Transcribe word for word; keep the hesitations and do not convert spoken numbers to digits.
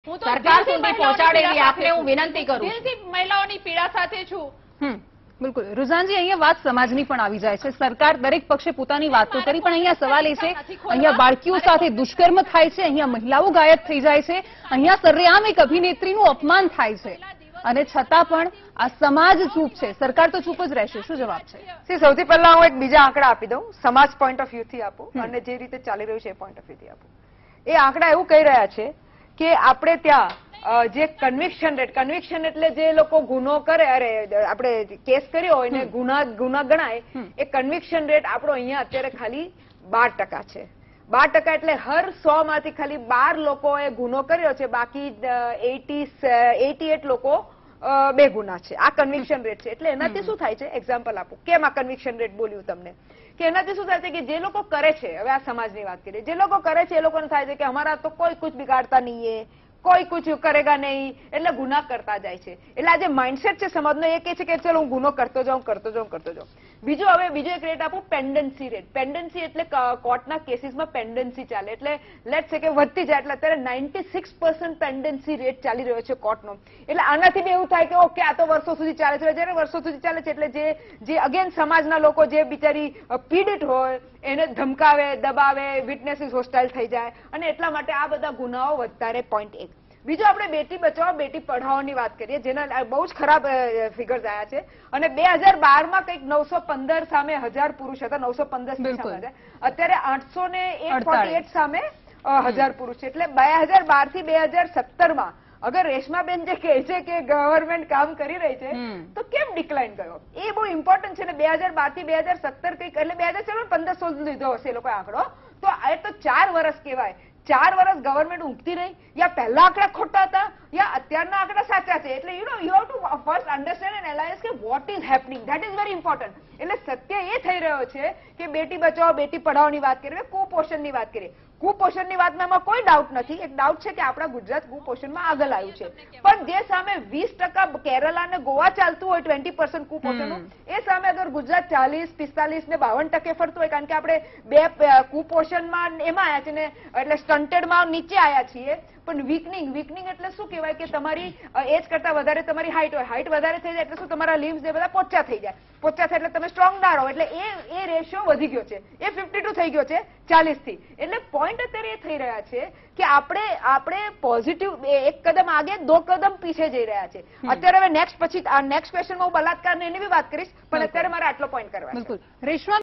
સરકાર સુધી પહોંચાડેલી આપને હું વિનંતી કરું છું. મહિલાઓની પીડા સાથે છું. હમ બિલકુલ રુઝાનજી, અહીંયા વાત સમાજની પણ આવી જાય છે. સરકાર દરેક પક્ષે પોતાની વાત તો કરી, પણ અહીંયા સવાલ એ છે, અહીંયા બાળકીઓ સાથે દુષ્કર્મ થાય છે, અહીંયા મહિલાઓ ગાયબ થઈ જાય છે, અહીંયા સરેઆમ એક અભિનેત્રીનું અપમાન થાય છે, અને છતાં પણ આ સમાજ ચૂપ છે. સરકાર તો ચૂપ જ રહેશે. શું જવાબ છે? સૌથી પહેલા હું એક બીજા આંકડા આપી દઉં, સમાજ પોઈન્ટ ઓફ વ્યૂ થી આપું અને જે રીતે ચાલી રહ્યું છે એ પોઈન્ટ ઓફ વ્યૂ થી આપું. એ આંકડા એવું કહી રહ્યા છે કે આપણે ત્યાં જે કન્વિક્શન રેટ, કન્વિક્શન એટલે જે લોકો ગુનો કરે, અરે આપણે કેસ કર્યો હોય ને ગુના ગુના ગણાય, એ કન્વિક્શન રેટ આપણો અહીંયા અત્યારે ખાલી બાર ટકા છે. બાર ટકા એટલે હર સો માંથી ખાલી બાર લોકોએ ગુનો કર્યો છે, બાકી એટી એટી એટ લોકો બે ગુના છે. આ કન્વિક્શન રેટ છે. એટલે એનાથી શું થાય છે, એક્ઝામ્પલ આપું કેમ આ કન્વિક્શન રેટ બોલ્યું તમને, કે એનાથી શું થાય છે કે જે લોકો કરે છે, હવે આ સમાજની વાત કરીએ, જે લોકો કરે છે એ લોકોને થાય છે કે અમારા તો કોઈ કુછ બિગાડતા નહીં હે, કોઈ કુછ કરેગા નહીં, એટલે ગુના કરતા જાય છે. એટલે આ જે માઇન્ડસેટ છે સમાજનો એ કહે છે કે ચલો હું ગુનો કરતો જાઉં કરતો જાઉં કરતો જાઉં. બીજું હવે બીજો એક રેટ આપું, પેન્ડન્સી રેટ. પેન્ડન્સી એટલે કોર્ટના કેસીસમાં પેન્ડન્સી ચાલે, એટલે લેટ છે કે વધતી જાય. એટલે અત્યારે ninety six percent pendency rate ચાલી રહ્યો છે કોર્ટનો. એટલે આનાથી બી એવું થાય કે ઓકે આ તો વર્ષો સુધી ચાલે છે. જયારે વર્ષો સુધી ચાલે છે એટલે જે જે અગેન સમાજના લોકો જે બિચારી પીડિત હોય એને ધમકાવે, દબાવે, વિટનેસીસ હોસ્ટાઇલ થઈ જાય, અને એટલા માટે આ બધા ગુનાઓ વધતા રહે. પોઈન્ટ એક. બીજું આપણે બેટી બચાવો બેટી પઢાઓની વાત કરીએ, જેના બહુ જ ખરાબ ફિગર્સ આવ્યા છે, અને બે હજાર બાર માં કંઈક નવસો પંદર સામે હજાર પુરુષ હતા, નવસો પંદર સામે અત્યારે આઠસો ને એક ફોર્ટી એટ સામે હજાર પુરુષ છે. એટલે બે હજાર બાર થી બે હજાર સત્તર માં અગર રેશમાબેન જે કહે છે કે ગવર્મેન્ટ કામ કરી રહી છે, તો કેમ ડિક્લાઇન ગયો એ બહુ ઇમ્પોર્ટન્ટ છે ને. બે હજાર બાર થી બે હજાર સત્તર કંઈક એટલે બે હજાર ચલો પંદર સોળ લીધો હશે એ લોકો આંકડો, તો એ તો ચાર વર્ષ કહેવાય. ચાર વર્ષ ગવર્મેન્ટ ઊંઘતી રહી, યા પહેલા આંકડા ખોટા હતા યા અત્યારના આંકડા સાચા છે. એટલે you know you have to first understand and analyse કે what is happening. That is very important. એટલે સત્ય એ થઈ રહ્યો છે કે બેટી બચાવો બેટી પઢાઓની વાત કરીએ, કુપોષણની વાત કરીએ. કુપોષણની વાતમાં એમાં કોઈ ડાઉટ નથી. એક ડાઉટ છે કે આપણા ગુજરાત કુપોષણમાં આગળ આવ્યું છે, પણ જે સામે વીસ ટકા કેરલા અને ગોવા ચાલતું હોય ટ્વેન્ટી પર્સન્ટ કુપોષણનું, એ સામે અગર ગુજરાત ચાલીસ પિસ્તાલીસ ને બાવન ટકે ફરતું હોય, કારણ કે આપણે બે કુપોષણમાં એમાં આવ્યા છે ને, એટલે સ્ટન્ટેડમાં નીચે આવ્યા છીએ. પણ વીકનિંગ વીકનિંગ એટલે શું કહેવાય કે તમારી એજ કરતા વધારે તમારી હાઈટ હોય, હાઈટ વધારે થઈ જાય એટલે શું તમારા લિમ્સ એ બધા પોચા થઈ જાય, પોચા થાય એટલે તમે સ્ટ્રોંગ ના રહો, એટલે એ એ રેશિયો વધી ગયો છે, એ ફિફ્ટી ટુ થઈ ગયો છે ચાલીસ થી. એટલે પોઈન્ટ અત્યારે એ થઈ રહ્યા છે કે આપણે આપણે પોઝિટિવ એક કદમ આગે દો કદમ પીછે જઈ રહ્યા છે. અત્યારે હવે નેક્સ્ટ પછી નેક્સ્ટ ક્વેશ્ચનમાં હું બલાત્કાર ને એની બી વાત કરીશ, પણ અત્યારે મારે આટલો પોઈન્ટ કરવા છે. રેશમા